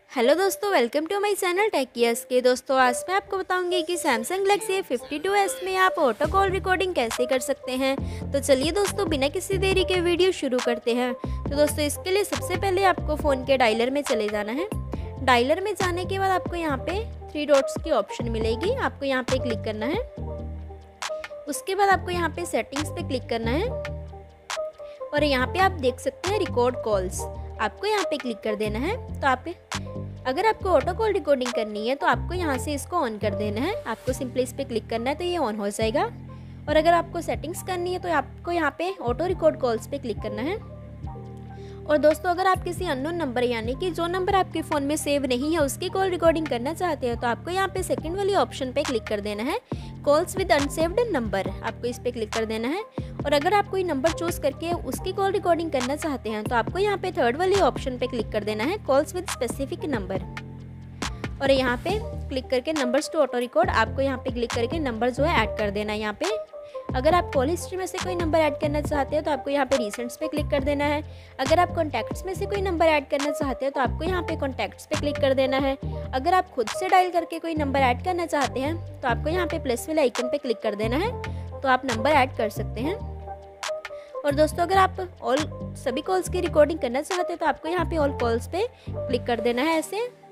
Hello दोस्तों, welcome to my channel टेकियस के। दोस्तों आज मैं आपको बताऊंगी कि सैमसंग गैलेक्सी A52s में आप ऑटो कॉल रिकॉर्डिंग कैसे कर सकते हैं। तो चलिए दोस्तों, बिना किसी देरी के वीडियो शुरू करते हैं। तो दोस्तों इसके लिए सबसे पहले आपको फ़ोन के डायलर में चले जाना है। डायलर में जाने के बाद आपको यहाँ पे 3 डॉट्स की ऑप्शन मिलेगी, आपको यहाँ पे क्लिक करना है। उसके बाद आपको यहाँ पे सेटिंग्स पे क्लिक करना है और यहाँ पे आप देख सकते हैं रिकॉर्ड कॉल्स, आपको यहाँ पे क्लिक कर देना है। तो अगर आपको ऑटो कॉल रिकॉर्डिंग करनी है तो आपको यहाँ से इसको ऑन कर देना है। आपको सिंपली इस पर क्लिक करना है तो ये ऑन हो जाएगा। और अगर आपको सेटिंग्स करनी है तो आपको यहाँ पे ऑटो रिकॉर्ड कॉल्स पे क्लिक करना है। और दोस्तों अगर आप किसी अननोन नंबर यानी कि जो नंबर आपके फ़ोन में सेव नहीं है उसकी कॉल रिकॉर्डिंग करना चाहते हैं तो आपको यहाँ पे सेकंड वाली ऑप्शन पे क्लिक कर देना है, कॉल्स विद अनसेव्ड नंबर, आपको इस पर क्लिक कर देना है। और अगर आप कोई नंबर चूज़ करके उसकी कॉल रिकॉर्डिंग करना चाहते हैं तो आपको यहाँ पे थर्ड वाली ऑप्शन पे क्लिक कर देना है, कॉल्स विद स्पेसिफिक नंबर। और यहाँ पे क्लिक करके नंबर्स टू ऑटो रिकॉर्ड, आपको यहाँ पे क्लिक करके नंबर जो है ऐड कर देना है। यहाँ पे अगर आप कॉल हिस्ट्री में से कोई नंबर ऐड करना चाहते हो तो आपको यहाँ पे रिसेंट्स पे क्लिक कर देना है। अगर आप कॉन्टैक्ट्स में से कोई नंबर ऐड करना चाहते हो तो आपको यहाँ पे कॉन्टैक्ट्स पे क्लिक कर देना है। अगर आप खुद से डायल करके कोई नंबर ऐड करना चाहते हैं तो आपको यहाँ पे प्लस वाले आइकन पे क्लिक कर देना है, तो आप नंबर ऐड कर सकते हैं। और दोस्तों अगर आप सभी कॉल्स की रिकॉर्डिंग करना चाहते हैं तो आपको यहाँ पे ऑल कॉल्स पे क्लिक कर देना है ऐसे।